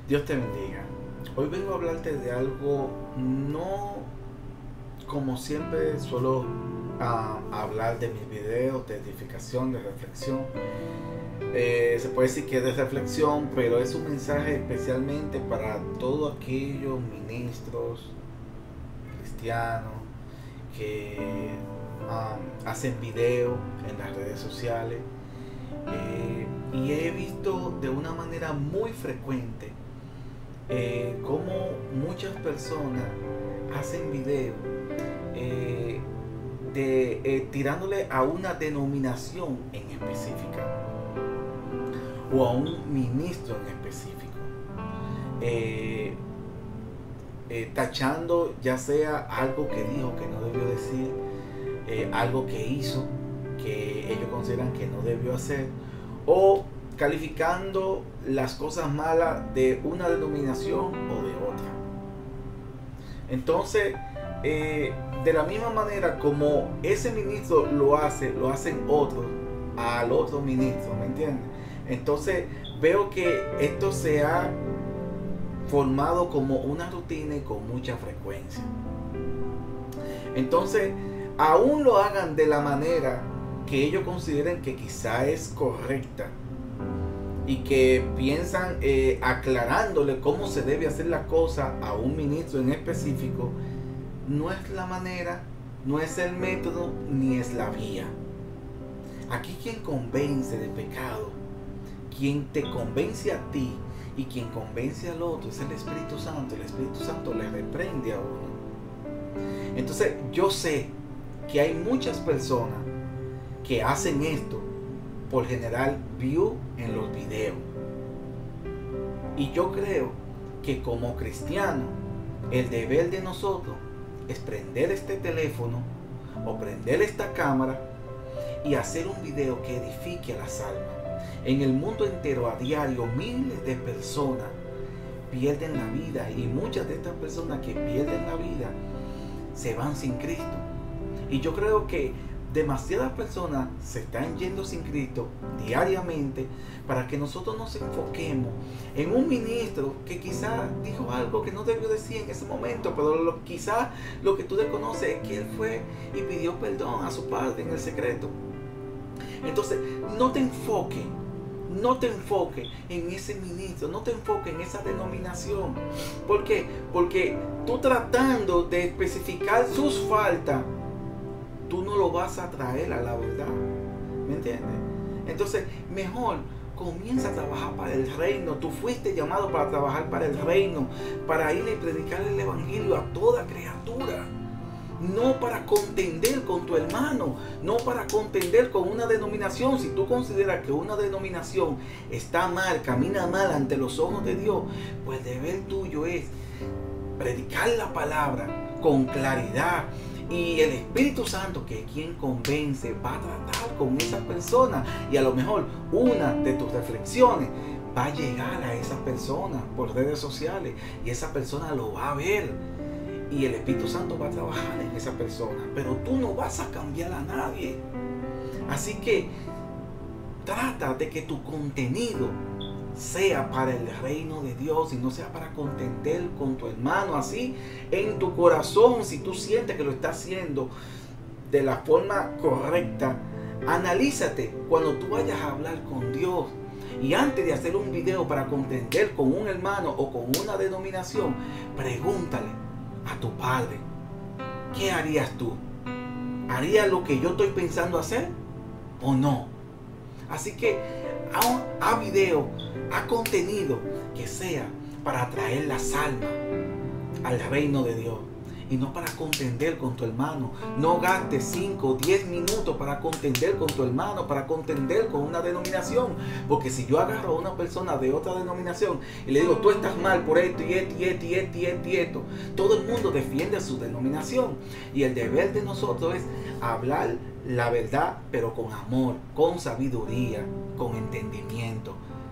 Dios te bendiga. Hoy vengo a hablarte de algo no como siempre suelo hablar de mis videos de edificación, de reflexión. Se puede decir que es de reflexión, pero es un mensaje especialmente para todos aquellos ministros cristianos que hacen videos en las redes sociales. Y he visto de una manera muy frecuente cómo muchas personas hacen videos tirándole a una denominación en específica o a un ministro en específico, tachando ya sea algo que dijo que no debió decir, algo que hizo que ellos consideran que no debió hacer, o calificando las cosas malas de una denominación o de otra. Entonces, de la misma manera como ese ministro lo hacen otros al otro ministro, ¿me entiendes? Entonces veo que esto se ha formado como una rutina y con mucha frecuencia. Entonces, aún lo hagan de la manera que ellos consideren que quizá es correcta y que piensan aclarándole cómo se debe hacer la cosa a un ministro en específico, no es la manera, no es el método, ni es la vía. Aquí quien convence de pecado, quien te convence a ti y quien convence al otro es el Espíritu Santo. El Espíritu Santo le reprende a uno. Entonces yo sé que hay muchas personas que hacen esto por generar view en los videos. Y yo creo que como cristianos, el deber de nosotros es prender este teléfono o prender esta cámara y hacer un video que edifique a las almas. En el mundo entero, a diario, miles de personas pierden la vida, y muchas de estas personas que pierden la vida se van sin Cristo. Y yo creo que demasiadas personas se están yendo sin Cristo diariamente para que nosotros nos enfoquemos en un ministro que quizá dijo algo que no debió decir en ese momento, pero quizá lo que tú desconoces es que él fue y pidió perdón a su padre en el secreto. Entonces, no te enfoques en ese ministro, no te enfoques en esa denominación. ¿Por qué? Porque tú tratando de especificar sus faltas, tú no lo vas a traer a la verdad. ¿Me entiendes? Entonces, mejor comienza a trabajar para el reino. Tú fuiste llamado para trabajar para el reino, para ir y predicar el evangelio a toda criatura. No para contender con tu hermano, no para contender con una denominación. Si tú consideras que una denominación está mal, camina mal ante los ojos de Dios, pues el deber tuyo es predicar la palabra con claridad. Y el Espíritu Santo, que es quien convence, va a tratar con esa persona. Y a lo mejor una de tus reflexiones va a llegar a esa persona por redes sociales, y esa persona lo va a ver. Y el Espíritu Santo va a trabajar en esa persona, pero tú no vas a cambiar a nadie. Así que trata de que tu contenido sea para el reino de Dios y no sea para contender con tu hermano. Así en tu corazón, si tú sientes que lo estás haciendo de la forma correcta, analízate cuando tú vayas a hablar con Dios. Y antes de hacer un video para contender con un hermano o con una denominación, pregúntale a tu padre: ¿qué harías tú? ¿Harías lo que yo estoy pensando hacer o no? Así que a video, a contenido que sea para atraer las almas al reino de Dios y no para contender con tu hermano. No gastes 5 o 10 minutos para contender con tu hermano, para contender con una denominación. Porque si yo agarro a una persona de otra denominación y le digo: tú estás mal por esto y esto y esto y esto y esto y esto, todo el mundo defiende su denominación. Y el deber de nosotros es hablar la verdad, pero con amor, con sabiduría, con entendimiento,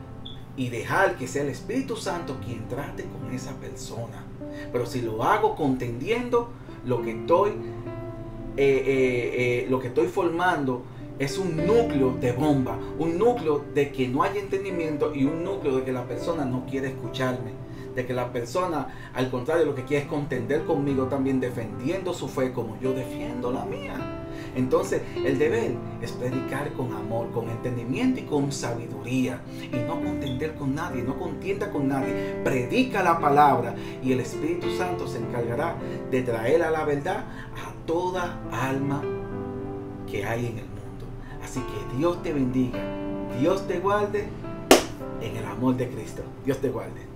y dejar que sea el Espíritu Santo quien trate con esa persona. Pero si lo hago contendiendo, lo que estoy formando es un núcleo de bomba, un núcleo de que no hay entendimiento y un núcleo de que la persona no quiere escucharme, de que la persona al contrario lo que quiere es contender conmigo también, defendiendo su fe como yo defiendo la mía. Entonces el deber es predicar con amor, con entendimiento y con sabiduría, y no contender con nadie, no contienda con nadie. Predica la palabra y el Espíritu Santo se encargará de traer a la verdad a toda alma que hay en el mundo. Así que Dios te bendiga, Dios te guarde en el amor de Cristo. Dios te guarde.